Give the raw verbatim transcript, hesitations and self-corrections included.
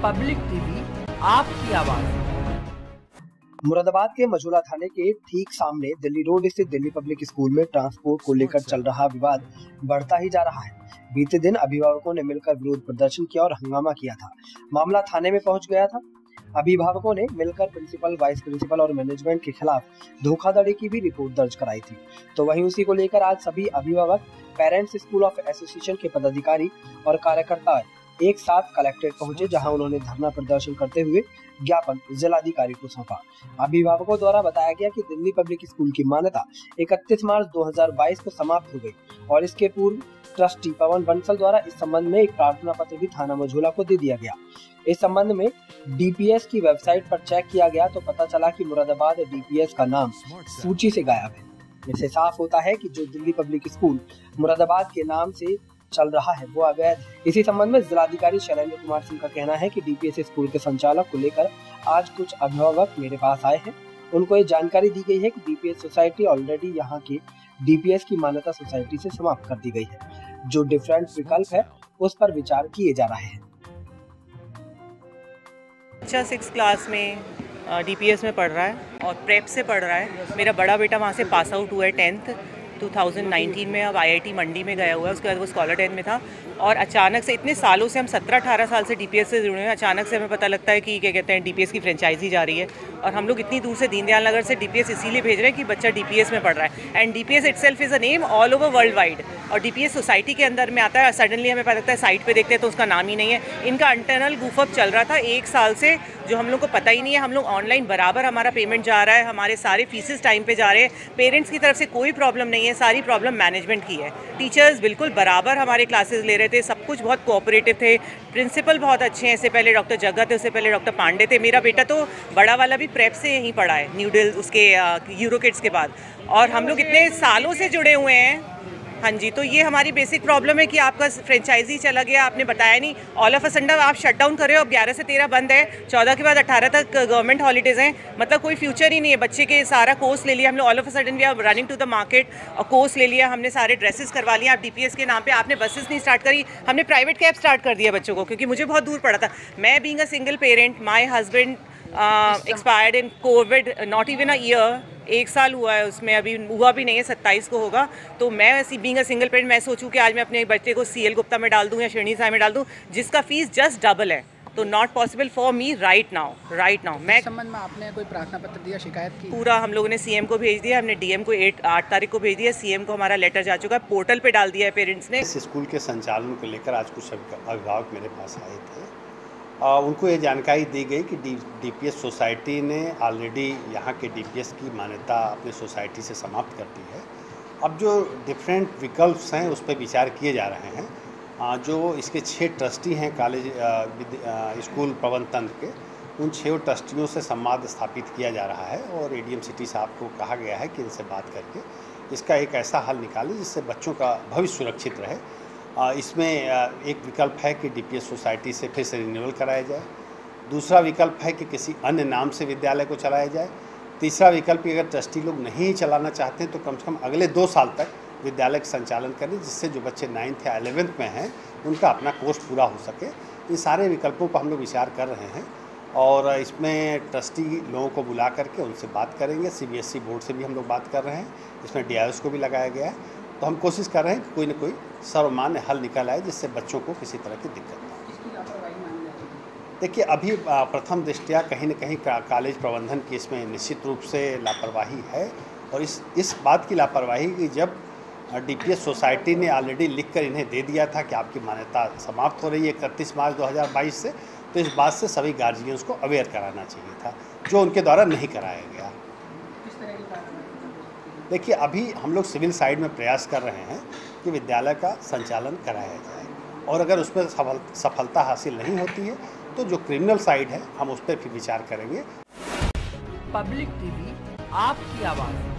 Public TV, आपकी आवाज। मुरादाबाद के मझौला थाने के ठीक सामने दिल्ली रोड स्थित दिल्ली पब्लिक स्कूल में ट्रांसपोर्ट को लेकर चल रहा विवाद बढ़ता ही जा रहा है। बीते दिन अभिभावकों ने मिलकर विरोध प्रदर्शन किया और हंगामा किया था। मामला थाने में पहुंच गया था। अभिभावकों ने मिलकर प्रिंसिपल, वाइस प्रिंसिपल और मैनेजमेंट के खिलाफ धोखाधड़ी की भी रिपोर्ट दर्ज कराई थी। तो वहीं उसी को लेकर आज सभी अभिभावक, पेरेंट्स स्कूल ऑफ एसोसिएशन के पदाधिकारी और कार्यकर्ता एक साथ कलेक्ट्रेट पहुंचे, जहां उन्होंने धरना प्रदर्शन करते हुए ज्ञापन जिलाधिकारी को सौंपा। अभिभावकों द्वारा बताया गया कि दिल्ली पब्लिक स्कूल की मान्यता इकतीस मार्च दो हज़ार बाईस को समाप्त हो गई और इसके पूर्व ट्रस्टी पवन बंसल द्वारा इस संबंध में एक प्रार्थना पत्र भी थाना मझौला को दे दिया गया। इस संबंध में डीपीएस की वेबसाइट पर चेक किया गया तो पता चला कि मुरादाबाद डीपीएस का नाम सूची से गायब है। इससे साफ होता है कि जो दिल्ली पब्लिक स्कूल मुरादाबाद के नाम से चल रहा है वो अवैध है। इसी संबंध में जिलाधिकारी शैलेंद्र कुमार सिंह का कहना है कि डीपीएस स्कूल के संचालक को लेकर आज कुछ अभिभावक मेरे पास आए हैं। उनको ये जानकारी दी गई है कि डीपीएस सोसाइटी ऑलरेडी यहाँ के डीपीएस की मान्यता सोसाइटी से समाप्त कर दी गई है। जो डिफरेंट विकल्प है उस पर विचार किए जा रहे हैं। बच्चा सिक्स क्लास में डीपीएस में पढ़ रहा है और प्रेप से पढ़ रहा है। मेरा बड़ा बेटा वहाँ से पास आउट हुआ है टेंथ दो हज़ार उन्नीस में। अब आईआईटी मंडी में गया हुआ है। उसके बाद वो स्कॉलर टेन में था और अचानक से इतने सालों से हम सत्रह अठारह साल से डीपीएस से जुड़े हैं, अचानक से हमें पता लगता है कि क्या कहते हैं डीपीएस की फ्रेंचाइजी जा रही है और हम लोग इतनी दूर से दीनदयाल नगर से डीपीएस इसीलिए भेज रहे हैं कि बच्चा डीपीएस में पढ़ रहा है। And DPS itself is a name all over world wide और डीपीएस सोसाइटी के अंदर में आता है। सडनली हमें पता लगता है साइट पे देखते हैं तो उसका नाम ही नहीं है। इनका इंटरनल गूफअप चल रहा था एक साल से जो हम लोग को पता ही नहीं है। हम लोग ऑनलाइन बराबर हमारा पेमेंट जा रहा है, हमारे सारे फीसेस टाइम पे जा रहे हैं। पेरेंट्स की तरफ से कोई प्रॉब्लम नहीं है, सारी प्रॉब्लम मैनेजमेंट की है। टीचर्स बिल्कुल बराबर हमारे क्लासेस ले रहे थे, सब कुछ बहुत कोऑपरेटिव थे। प्रिंसिपल बहुत अच्छे हैं। इससे पहले डॉक्टर जगत थे, उससे पहले डॉक्टर पांडे थे। मेरा बेटा तो बड़ा वाला भी प्रेप से यहीं पढ़ा है, न्यू दिल्ली उसके यूरो किड्स के बाद। और हम लोग इतने सालों से जुड़े हुए हैं। हाँ जी, तो ये हमारी बेसिक प्रॉब्लम है कि आपका फ्रेंचाइजी चला गया, आपने बताया नहीं। ऑल ऑफ अ सडन आप शट डाउन कर रहे हो। अब ग्यारह से तेरह बंद है, चौदह के बाद अठारह तक गवर्नमेंट हॉलीडेज हैं। मतलब कोई फ्यूचर ही नहीं है। बच्चे के सारा कोर्स ले लिया हम लोग। All of a sudden we are running to the market और कोर्स ले लिया हमने, सारे ड्रेसेस करवा लिया। आप डीपीएस के नाम पे आपने बसेस नहीं स्टार्ट करी, हमने प्राइवेट कैब स्टार्ट कर दिया बच्चों को, क्योंकि मुझे बहुत दूर पड़ा था। मैं being a single parent, my husband expired in Covid, not even a year, एक साल हुआ है उसमें, अभी हुआ भी नहीं है, सत्ताईस को होगा। तो मैं बीइंग अ सिंगल पेरेंट मैं सोचूं कि आज मैं अपने बच्चे को सीएल गुप्ता में डाल दूं या श्रेणी साई में डाल दूं, जिसका फीस जस्ट डबल है। तो not possible for me right now right now मैं संबंध में आपने कोई प्रार्थना पत्र दिया, शिकायत की? पूरा हम लोगों ने सीएम को भेज दिया, हमने डीएम को एट आठ तारीख को भेज दिया, सीएम को हमारा लेटर जा चुका है, पोर्टल पे डाल दिया है पेरेंट्स ने। इस स्कूल के संचालन को लेकर आज कुछ अभिभावक मेरे पास आए थे। आ, उनको ये जानकारी दी गई कि डी डीपीएस सोसाइटी ने ऑलरेडी यहाँ के डीपीएस की मान्यता अपने सोसाइटी से समाप्त कर दी है। अब जो डिफरेंट विकल्प हैं उस पर विचार किए जा रहे हैं। आ, जो इसके छः ट्रस्टी हैं कॉलेज स्कूल प्रबंध तंत्र के, उन छः ट्रस्टियों से संवाद स्थापित किया जा रहा है और एडीएम सिटी साहब को कहा गया है कि इनसे बात करके इसका एक ऐसा हल निकालें जिससे बच्चों का भविष्य सुरक्षित रहे। इसमें एक विकल्प है कि डीपीएस सोसाइटी से फिर से रिन्यूअल कराया जाए। दूसरा विकल्प है कि किसी अन्य नाम से विद्यालय को चलाया जाए। तीसरा विकल्प कि अगर ट्रस्टी लोग नहीं चलाना चाहते हैं तो कम से कम अगले दो साल तक विद्यालय का संचालन करें, जिससे जो बच्चे नाइन्थ या एलेवेंथ में हैं उनका अपना कोर्स पूरा हो सके। इन सारे विकल्पों पर हम लोग विचार कर रहे हैं और इसमें ट्रस्टी लोगों को बुला करके उनसे बात करेंगे। सीबीएसई बोर्ड से भी हम लोग बात कर रहे हैं, इसमें डीआईओएस को भी लगाया गया है। तो हम कोशिश कर रहे हैं कि कोई न कोई सर्वमान्य हल निकल आए जिससे बच्चों को किसी तरह की दिक्कत ना हो। देखिए, अभी प्रथम दृष्टया कहीं न कहीं कॉलेज प्रबंधन की इसमें निश्चित रूप से लापरवाही है और इस इस बात की लापरवाही कि जब डीपीएस सोसाइटी ने ऑलरेडी लिखकर इन्हें दे दिया था कि आपकी मान्यता समाप्त हो रही है इकतीस मार्च दो हज़ार बाईस से, तो इस बात से सभी गार्जियंस को अवेयर कराना चाहिए था, जो उनके द्वारा नहीं कराया गया। देखिए, अभी हम लोग सिविल साइड में प्रयास कर रहे हैं कि विद्यालय का संचालन कराया जाए और अगर उसमें सफल सफलता हासिल नहीं होती है तो जो क्रिमिनल साइड है हम उस पर फिर विचार करेंगे। पब्लिक टीवी, आपकी आवाज़।